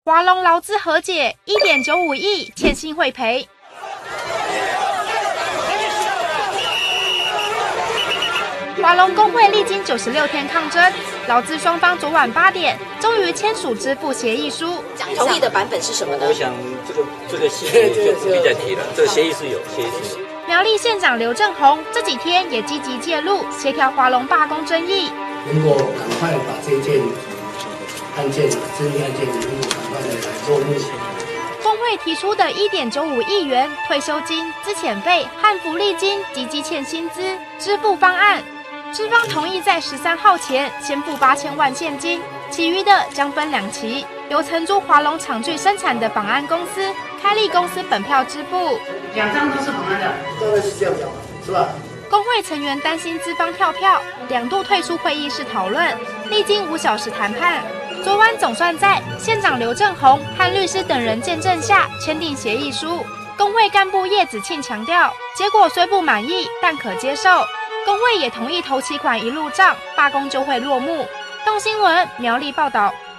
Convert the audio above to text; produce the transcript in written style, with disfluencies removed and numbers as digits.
华龙劳资和解1.95亿，欠薪会赔。华龙工会历经96天抗争，劳资双方昨晚8点终于签署支付协议书。 同意的版本是什么呢？ 我想这个细节就不必再提了。这个协议是有。 苗栗县长刘正宏这几天也积极介入协调华龙罢工争议， 能够赶快把这件案件、争议案件能够赶快的来落幕。 工会提出的1.95亿元退休金、资遣费和福利金及积欠薪资支付方案，资方同意在13号前先付8000万现金，其余的将分2期，由承租华龙厂具生产的榜安公司、开立公司本票支付。 2张都是榜安的， 当然是这样讲嘛，是吧？ 工会成员担心资方跳票，2度退出会议室讨论，历经5小时谈判。昨晚总算在县长刘正宏和律师等人见证下签订协议书。工会干部叶子庆强调，结果虽不满意，但可接受。工会也同意头期款一入账，罢工就会落幕。动新闻苗栗报道。